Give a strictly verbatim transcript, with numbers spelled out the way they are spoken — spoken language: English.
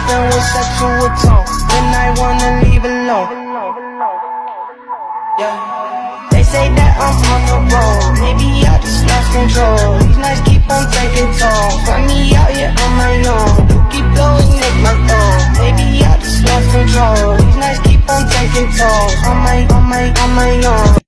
tripping with sexual tone when I wanna leave alone. Yeah. They say that I'm on the road, maybe I just lost control. These nights keep on taking toll, find me out here on my own. You keep blowing, make my phone. Maybe I just lost control. These nights keep on taking toll, on my, on my, on my own.